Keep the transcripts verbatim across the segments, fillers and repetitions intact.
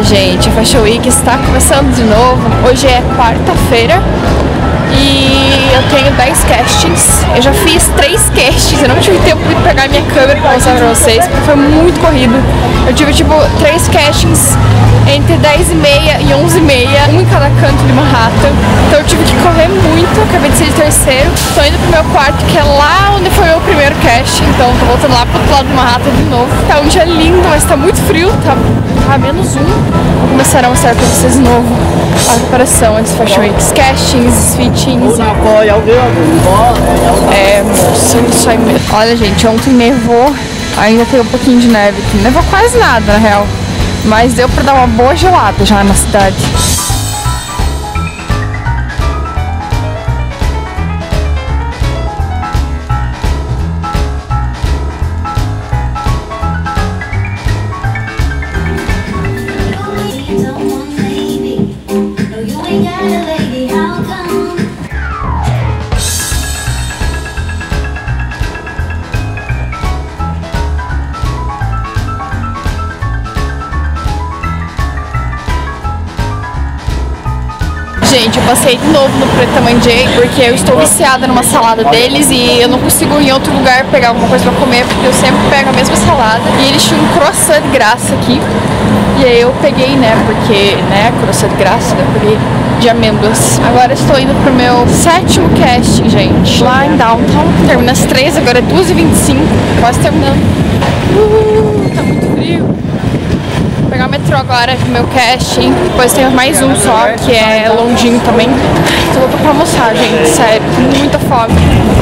Gente, a Fashion Week está começando de novo. Hoje é quarta-feira e eu tenho dez castings. Eu já fiz três castings, eu não tive tempo de pegar minha câmera para mostrar pra vocês, porque foi muito corrido. Eu tive tipo três castings entre dez e meia e onze e meia, um em cada canto de Manhattan. Então eu tive que correr muito, acabei de ser de terceiro. Tô indo pro meu quarto, que é lá onde foi o meu primeiro casting, então tô voltando lá pro outro lado de Manhattan de novo. Tá um dia lindo, mas tá muito frio, tá, tá menos um. Vou começar a mostrar pra vocês de novo a preparação antes do Fashion Week, castings, fittings. É, moça, isso aí mesmo. Olha, gente, ontem nevou, ainda tem um pouquinho de neve aqui. Não nevou quase nada, na real. Mas deu pra dar uma boa gelada já na cidade. Gente, eu passei de novo no Pret a Manger porque eu estou viciada numa salada deles e eu não consigo ir em outro lugar pegar alguma coisa pra comer porque eu sempre pego a mesma salada. E eles tinham um croissant de graça aqui e aí eu peguei, né, porque, né, croissant de graça, eu peguei de amêndoas. Agora estou indo pro meu sétimo casting, gente, lá em Downtown. Termina às três, agora é duas e vinte e cinco, quase terminando. Uh, tá muito frio. Vou pegar o metrô agora pro meu casting. Depois tem mais um só, que é longínquo também. Tô louca pra almoçar, gente, sério, com muita fome.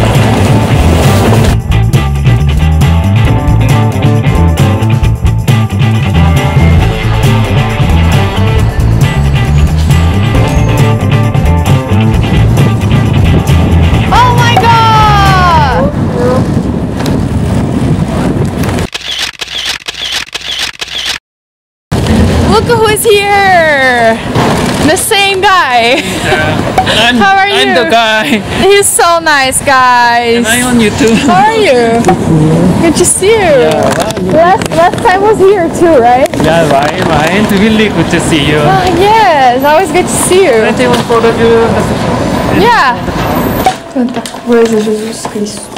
Look who is here! The same guy! Yeah. I'm, How are you? I'm the guy. He's so nice, guys! And I'm on YouTube. How are you? Good to see you! Yeah. Last, last time was here too, right? Yeah, right, right. Really good to see you. Oh, yes! Always good to see you! Can I take one photo of you? Yeah! Tanta coisa, Jesus Cristo!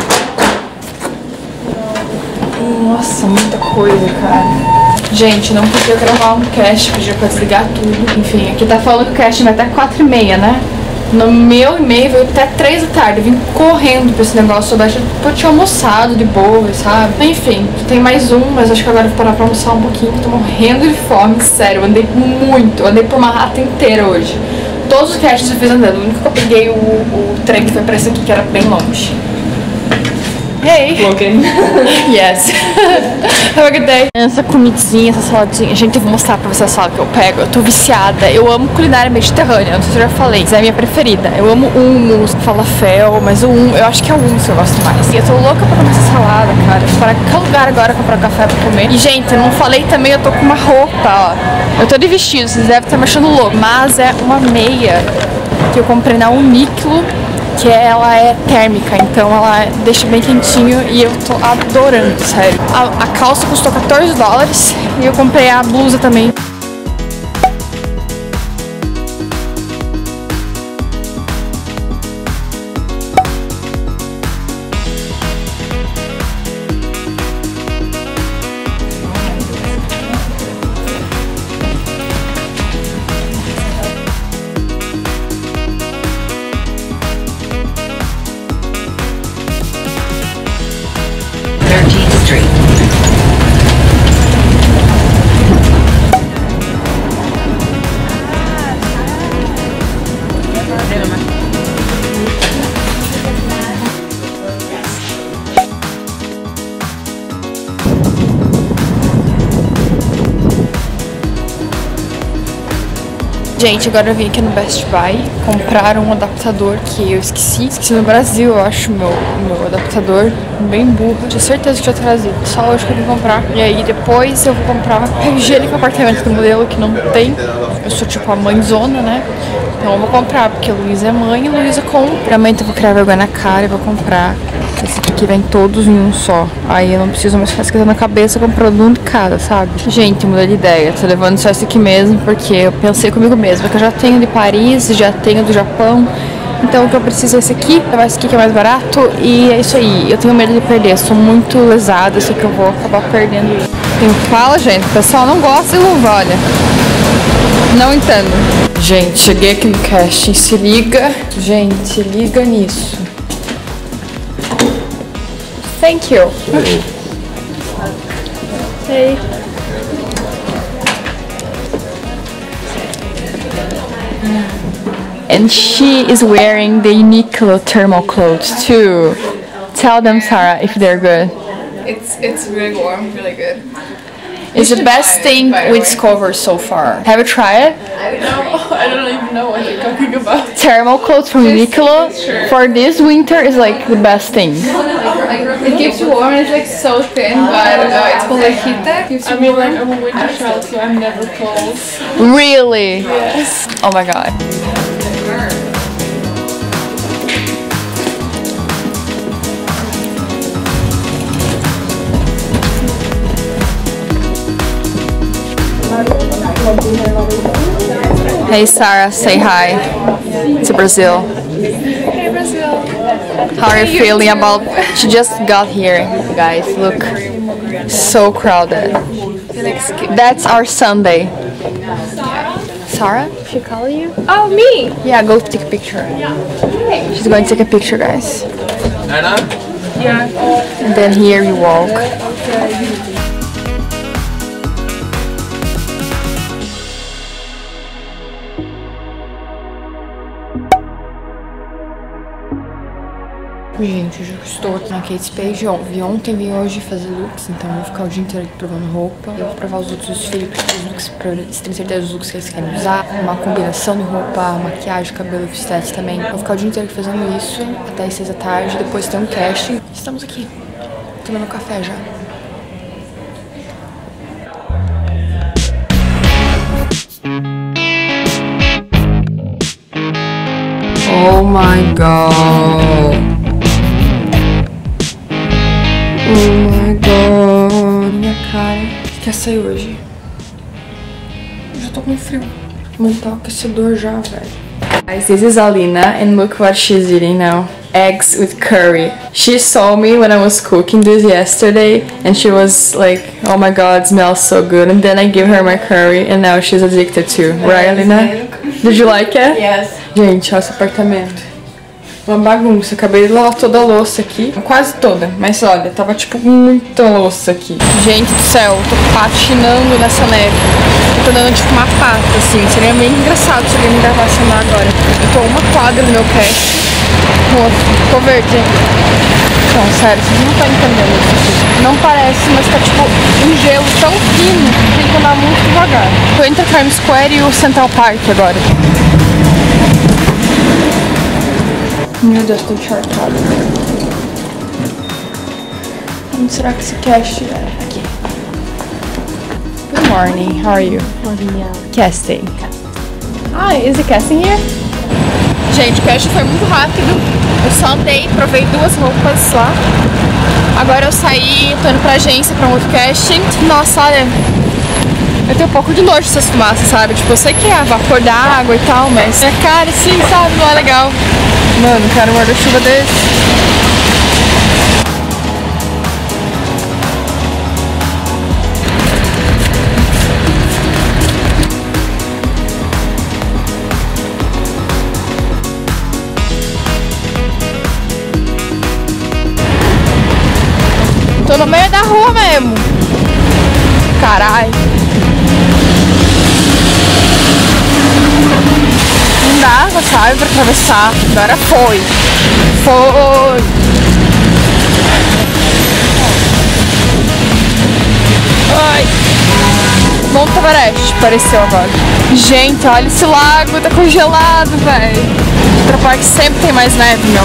Nossa, muita coisa, cara! Gente, não podia gravar um cast, pedir pra desligar tudo. Enfim, aqui tá falando que o cast vai até quatro e meia, né? No meu e-mail veio até três da tarde. Eu vim correndo pra esse negócio. Eu acho que eu tinha almoçado de boa, sabe? Enfim, tem mais um, mas acho que agora eu vou parar pra almoçar um pouquinho. Tô morrendo de fome, sério. Eu andei muito. Eu andei por Manhattan inteira hoje. Todos os casts eu fiz andando. O único que eu peguei o, o trem que foi pra esse aqui, que era bem longe. Hey! Vlogging. Yes. Have a good day. Essa comidinha, essa saladinha. Gente, eu vou mostrar pra vocês a salada que eu pego. Eu tô viciada. Eu amo culinária mediterrânea. Não sei se eu já falei, mas é a minha preferida. Eu amo hummus, falafel, mas o hummus, eu acho que é o hummus que eu gosto mais. E eu tô louca pra comer essa salada, cara. Vou parar em qualquer lugar agora comprar café pra comer. E, gente, eu não falei também, eu tô com uma roupa, ó. Eu tô de vestido, vocês devem estar me achando louco. Mas é uma meia que eu comprei na Uniqlo, que ela é térmica, então ela deixa bem quentinho e eu tô adorando, sério. A, a calça custou quatorze dólares e eu comprei a blusa também. Gente, agora eu vim aqui no Best Buy comprar um adaptador que eu esqueci. Esqueci no Brasil, eu acho, meu, meu adaptador. Bem burro. Tinha certeza que tinha trazido. Só hoje que eu vim comprar. E aí depois eu vou comprar uma papel higiênico no apartamento do modelo que não tem. Eu sou tipo a mãezona, né? Então eu vou comprar, porque a Luísa é mãe e a Luísa compra. Realmente eu vou criar vergonha na cara e vou comprar Esse aqui vem todos em um só. Aí eu não preciso mais ficar esquentando a cabeça comprando um de cada, sabe? Gente, mudei de ideia. Tô levando só esse aqui mesmo, porque eu pensei comigo mesma que eu já tenho de Paris, já tenho do Japão. Então o que eu preciso é esse aqui, levar esse aqui que é mais barato. E é isso aí. Eu tenho medo de perder. Sou muito lesada, sei que eu vou acabar perdendo isso. Eu falo, gente, o pessoal não gosta de luva, olha. Não entendo. Gente, cheguei aqui no casting. Se liga. Gente, se liga nisso. Thank you. Hey. And she is wearing the Uniqlo thermal clothes too. Tell them, Sarah, if they're good. It's it's really warm, really good. It's the best thing with Cover so far. Have you tried it? I don't know. I don't even know what you're talking about. Thermal clothes from Uniqlo for this winter is like the best thing. It keeps you warm. It's like so thin, but uh, it's called like Hita. Keeps you I mean, warm. like, I'm a winter child, so I'm never cold. Really? Yes. Oh my god. Hey Sarah, say hi to Brazil. Hey Brazil. How are you feeling about? She just got here, guys. Look, so crowded. That's our Sunday. Sarah, she call you? Oh, me. Yeah, go take a picture. She's going to take a picture, guys. Yeah. And then here you walk. Gente, eu já estou aqui na Kate Spade. Vi ontem, vim hoje fazer looks, então eu vou ficar o dia inteiro aqui provando roupa. Eu vou provar os looks dos filhos, os looks pra eles terem certeza dos looks que eles querem usar. Uma combinação de roupa, maquiagem, cabelo e estética também. Eu vou ficar o dia inteiro aqui fazendo isso, até as seis da tarde. Depois tem um casting. Estamos aqui, tomando café já. Oh my god. Oh my god, minha cara. Quer sair hoje? Eu já tô com frio. Vou montar o aquecedor já, velho. Guys, this is Alina and look what she's eating now. Eggs with curry. She saw me when I was cooking this yesterday and she was like, oh my god, it smells so good. And then I gave her my curry and now she's addicted too. Right, Alina? Did you like it? Yes. Gente, olha esse apartamento. Uma bagunça, acabei de lavar toda a louça aqui. Quase toda, mas olha, tava tipo muita louça aqui. Gente do céu, eu tô patinando nessa neve. Eu tô dando tipo uma pata, assim. Seria bem engraçado se alguém me gravasse andar agora. Eu tô uma quadra no meu pé. Nossa, ficou verde. Não, sério, vocês não estão entendendo isso aqui. Não parece, mas tá tipo um gelo tão fino que tem que andar muito devagar. Tô entre a Times Square e o Central Park agora. Meu Deus, tô encharcada. Onde será que esse cache é? Aqui. Good morning, how are you? Morning. Casting. Ah, is the casting here? Gente, o casting foi muito rápido. Eu só andei, provei duas roupas lá. Agora eu saí, tô indo pra agência pra um outro casting. Nossa, olha, eu tenho um pouco de nojo dessas fumaças, sabe? Tipo, eu sei que é vapor da água e tal, mas é cara, sim, sabe? Não é legal. Mano, quero um guarda-chuva desse. Tô no meio da rua mesmo. Caralho. Não dá água, sabe, pra atravessar. Agora foi. Foi. Ai. Monte Everest, pareceu agora. Gente, olha esse lago, tá congelado, velho. Central Park sempre tem mais neve, meu.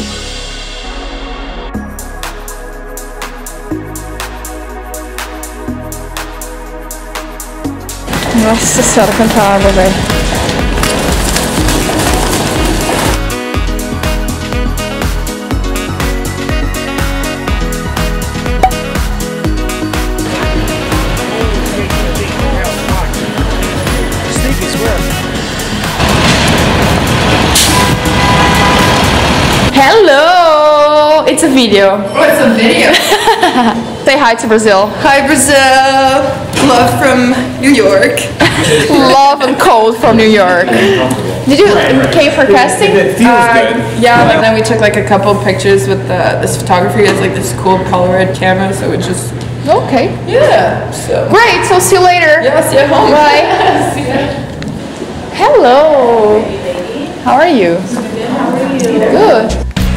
Nossa senhora, quanta água, velho. Hello! It's a video. Oh, it's a video. Say hi to Brazil. Hi, Brazil. Love from New York. Love and cold from New York. Did you came for casting? Uh, yeah, and then we took like a couple pictures with the, this photographer. He has like this cool Polaroid camera, so it just Okay. yeah. So Great. So see you later. yeah, see you at home. Bye. See ya. Hello. How are you? How are you? Good.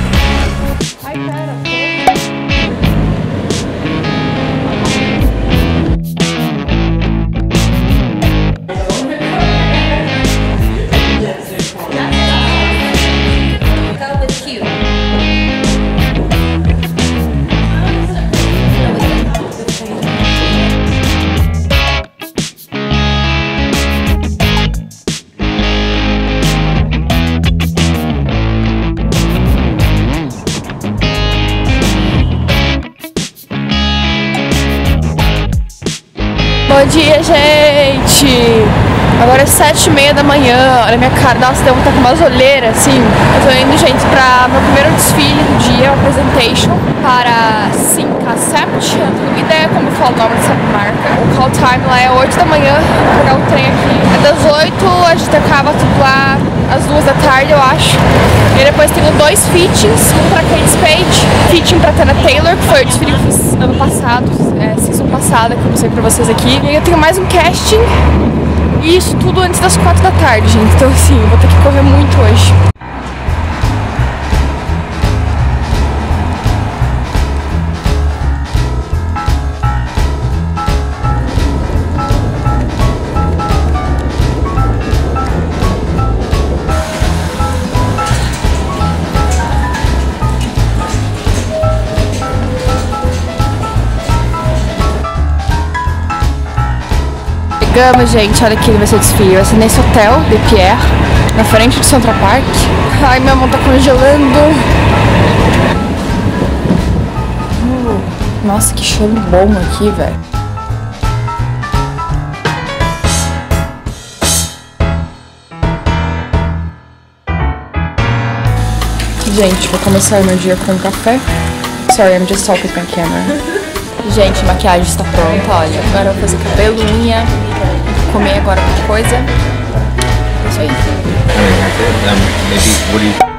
Bom dia, gente! Agora é sete e meia da manhã. Olha a minha cara. Nossa, devo estar com umas olheiras, assim. Eu tô indo, gente, pra meu primeiro desfile do dia, o presentation, para Syncacept. Eu não tenho ideia como fala o nome dessa marca. O call time lá é oito da manhã. Vou pegar o trem aqui. É das oito, a gente acaba tudo lá às duas da tarde, eu acho. E depois tenho dois fittings, um pra Kate Spade, fitting pra Tana Taylor, que foi o desfile que eu fiz ano passado, é, season passada, que eu mostrei pra vocês aqui. E aí eu tenho mais um casting, e isso tudo antes das quatro da tarde, gente. Então assim, eu vou ter que correr muito hoje. Chegamos, gente, olha aqui, vai ser o desfile. Vai ser nesse hotel, de Pierre, na frente do Central Park. Ai, minha mão tá congelando. Uh, nossa, que cheiro bom aqui, velho. Gente, vou começar o meu dia com um café. Sorry, I'm just talking with my camera. Gente, a maquiagem está pronta, olha. Agora eu vou fazer cabelo, unha, comer agora alguma coisa. É isso aí. I mean, maybe what do you